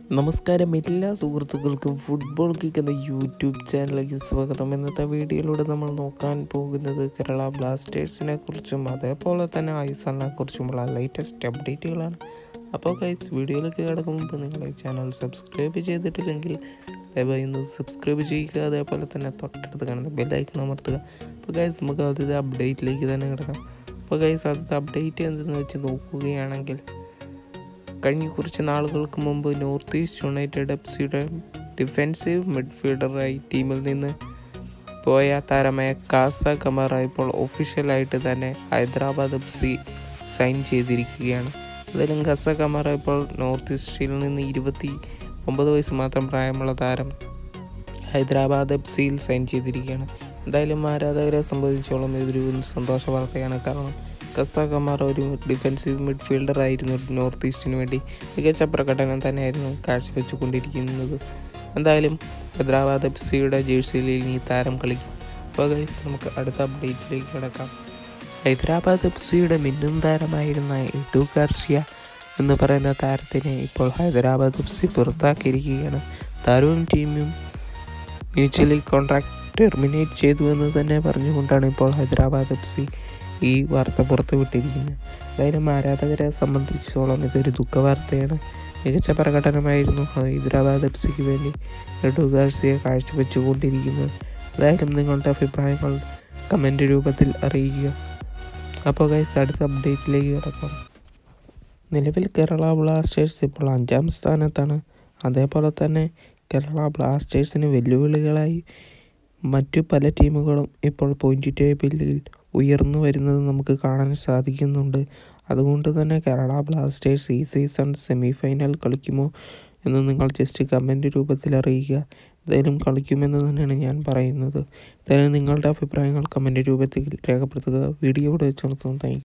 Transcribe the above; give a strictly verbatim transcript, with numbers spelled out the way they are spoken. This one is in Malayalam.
നമസ്കാരം എല്ലാ സുഹൃത്തുക്കൾക്കും ഫുട്ബോൾ കിക്ക് എന്ന യൂട്യൂബ് ചാനലിലേക്ക് സ്വാഗതം. ഇന്നത്തെ വീഡിയോയിലൂടെ നമ്മൾ നോക്കാൻ പോകുന്നത് കേരള ബ്ലാസ്റ്റേഴ്സിനെ കുറിച്ചും അതേപോലെ തന്നെ ഐസലിനെ കുറിച്ചുമുള്ള ലേറ്റസ്റ്റ് അപ്ഡേറ്റുകളാണ്. അപ്പോൾ ഗൈസ്, വീഡിയോയിലേക്ക് കിടക്കും മുമ്പ് നിങ്ങൾ ഈ ചാനൽ സബ്സ്ക്രൈബ് ചെയ്തിട്ടില്ലെങ്കിൽ ദയവായി ഒന്ന് സബ്സ്ക്രൈബ് ചെയ്യുക. അതേപോലെ തന്നെ തൊട്ടടുത്ത് കാണുന്ന ബെല്ലൈക്കൺ അമർത്തുക. അപ്പോൾ ഗൈസ്, നമുക്ക് ആദ്യത്തെ അപ്ഡേറ്റിലേക്ക് തന്നെ കിടക്കാം. അപ്പോൾ ഗൈസ്, ആദ്യത്തെ അപ്ഡേറ്റ് എന്തെന്ന് വെച്ച് നോക്കുകയാണെങ്കിൽ, കഴിഞ്ഞ കുറച്ച് നാളുകൾക്ക് മുമ്പ് നോർത്ത് ഈസ്റ്റ് യുണൈറ്റഡ് എഫ് സിയുടെ ഡിഫെൻസീവ് മിഡ്ഫീൽഡറായി ടീമിൽ നിന്ന് പോയ താരമായ കാസ കമാറ ഇപ്പോൾ ഒഫീഷ്യലായിട്ട് തന്നെ ഹൈദരാബാദ് എഫ് സി സൈൻ ചെയ്തിരിക്കുകയാണ്. എന്തായാലും കാസ കമാറ ഇപ്പോൾ നോർത്ത് ഈസ്റ്റിൽ നിന്ന് ഇരുപത്തി ഒമ്പത് വയസ്സ് മാത്രം പ്രായമുള്ള താരം ഹൈദരാബാദ് എഫ് സിയിൽ സൈൻ ചെയ്തിരിക്കുകയാണ്. എന്തായാലും ആരാധകരെ സംബന്ധിച്ചോളം ഇതൊരു സന്തോഷ വാർത്തയാണ്. കാരണം കാസ കമാറ ഒരു ഡിഫെൻസീവ് മിഡ്ഫീൽഡർ ആയിരുന്നു. നോർത്ത് ഈസ്റ്റിന് വേണ്ടി മികച്ച പ്രകടനം തന്നെയായിരുന്നു കാഴ്ചവെച്ചുകൊണ്ടിരിക്കുന്നത്. എന്തായാലും ഹൈദരാബാദ് എഫ് സിയുടെ ജേഴ്സിയിൽ ഇനി താരം കളിക്കും. അപ്പോൾ ഗൈസ്, നമുക്ക് അടുത്ത അപ്ഡേറ്റിലേക്ക് കിടക്കാം. ഹൈദരാബാദ് എഫ് സിയുടെ മിന്നും താരമായിരുന്ന എഡു ഗാർസിയ എന്ന് പറയുന്ന താരത്തിനെ ഇപ്പോൾ ഹൈദരാബാദ് എഫ് സി പുറത്താക്കിയിരിക്കുകയാണ്. താരവും ടീമും മ്യൂച്വലി കോൺട്രാക്ട് ടെർമിനേറ്റ് ചെയ്തു എന്ന് തന്നെ പറഞ്ഞുകൊണ്ടാണ് ഇപ്പോൾ ഹൈദരാബാദ് എഫ് സി ഈ വാർത്ത പുറത്തു വിട്ടിരിക്കുന്നത്. എന്തായാലും ആരാധകരെ സംബന്ധിച്ചിടത്തോളം ഇതൊരു ദുഃഖവാർത്തയാണ്. മികച്ച പ്രകടനമായിരുന്നു ഹൈദരാബാദ് എഫ് സിക്ക് വേണ്ടി എഡു ഗാർസിയ കാഴ്ചവെച്ചുകൊണ്ടിരിക്കുന്നത്. എന്തായാലും നിങ്ങളുടെ അഭിപ്രായങ്ങൾ കമൻറ്റ് രൂപത്തിൽ അറിയിക്കുക. അപ്പോൾ ഗൈസ്, അടുത്ത അപ്ഡേറ്റിലേക്ക് കിടക്കാം. നിലവിൽ കേരള ബ്ലാസ്റ്റേഴ്സ് ഇപ്പോൾ അഞ്ചാം സ്ഥാനത്താണ്. അതേപോലെ തന്നെ കേരള ബ്ലാസ്റ്റേഴ്സിന് വെല്ലുവിളികളായി മറ്റു പല ടീമുകളും ഇപ്പോൾ പോയിന്റ് ടേബിളിൽ ഉയർന്നു വരുന്നത് നമുക്ക് കാണാൻ സാധിക്കുന്നുണ്ട്. അതുകൊണ്ട് തന്നെ കേരള ബ്ലാസ്റ്റേഴ്സ് ഈ സീസൺ സെമി ഫൈനൽ കളിക്കുമോ എന്ന് നിങ്ങൾ ജസ്റ്റ് കമൻറ്റ് രൂപത്തിൽ അറിയിക്കുക. എന്തായാലും കളിക്കുമെന്ന് തന്നെയാണ് ഞാൻ പറയുന്നത്. എന്തായാലും നിങ്ങളുടെ അഭിപ്രായങ്ങൾ കമൻറ്റ് രൂപത്തിൽ രേഖപ്പെടുത്തുക. വീഡിയോ ഇവിടെ വെച്ച് നിർത്തുന്നു. Thank U.